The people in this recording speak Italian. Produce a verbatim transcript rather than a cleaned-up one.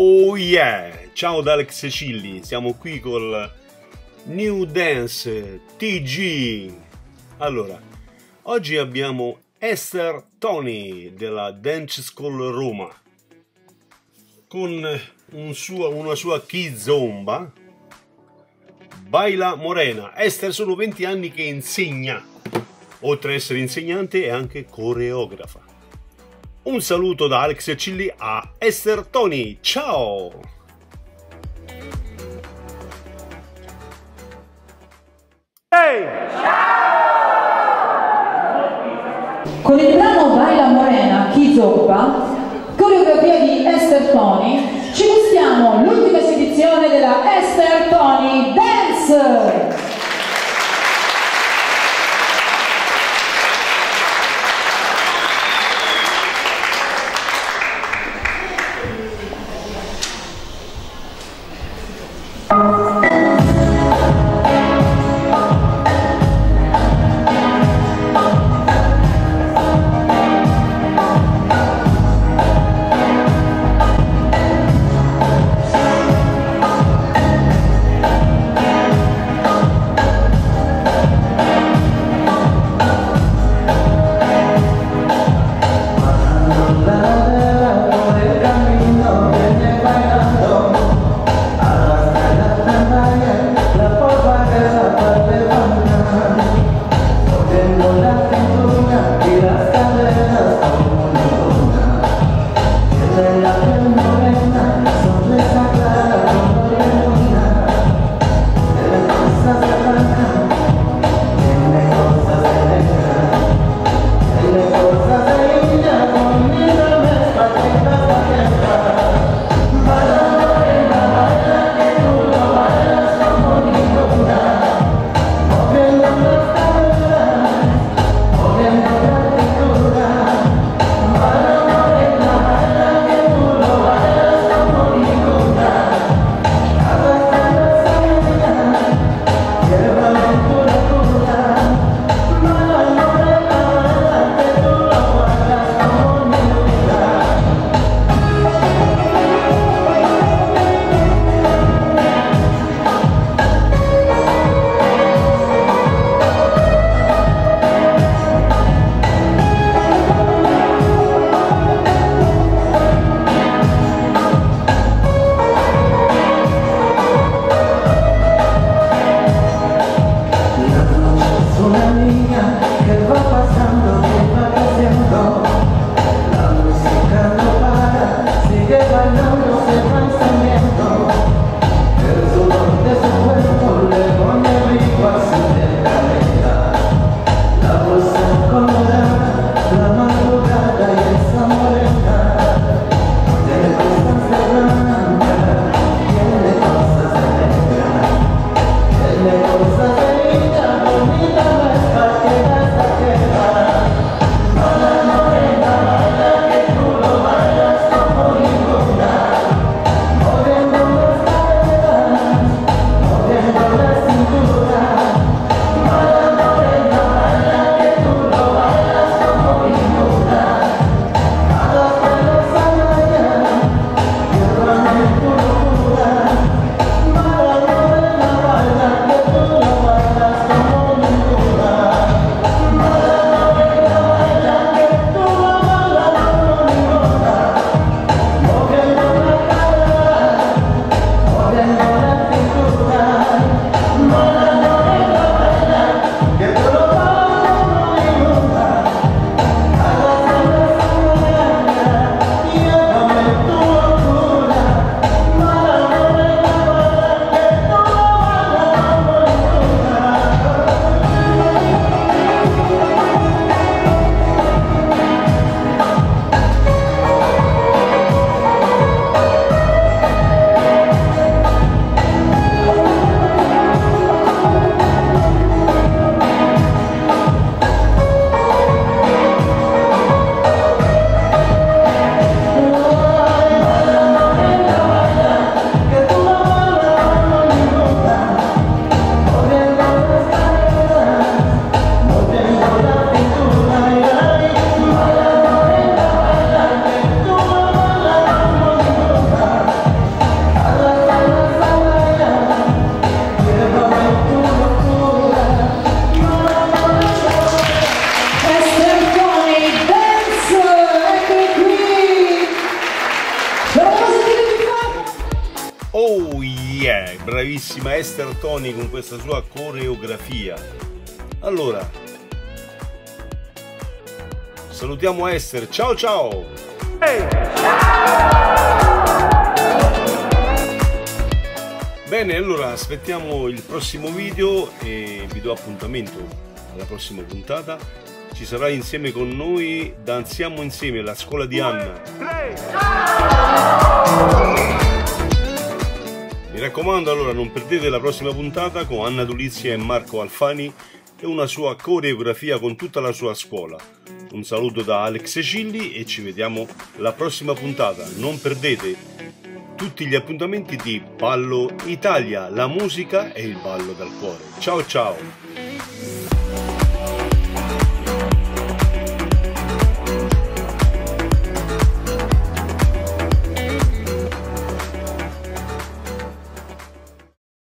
Oh yeah! Ciao da Alex Cilli, siamo qui col New Dance T G. Allora, oggi abbiamo Esther Toni della Dance School Roma con un suo, una sua kizomba. Baila Morena. Esther sono venti anni che insegna, oltre ad essere insegnante è anche coreografa. Un saluto da Alex Cilli a Esther Toni. Ciao! Ehi! Con il brano Baila Morena, Kizomba, coreografia di Esther Toni, ci gustiamo l'ultima esibizione della Esther Toni Dance! bravissima Esther Toni con questa sua coreografia. Allora, salutiamo Esther, ciao ciao! Hey. Bene, allora aspettiamo il prossimo video e vi do appuntamento alla prossima puntata. Ci sarà insieme con noi Danziamo Insieme, la scuola di Anna. Mi raccomando, allora non perdete la prossima puntata con Anna Dulizia e Marco Alfani e una sua coreografia con tutta la sua scuola. Un saluto da Alex Cilli e ci vediamo alla prossima puntata. Non perdete tutti gli appuntamenti di Ballo Italia, la musica e il ballo dal cuore. Ciao ciao!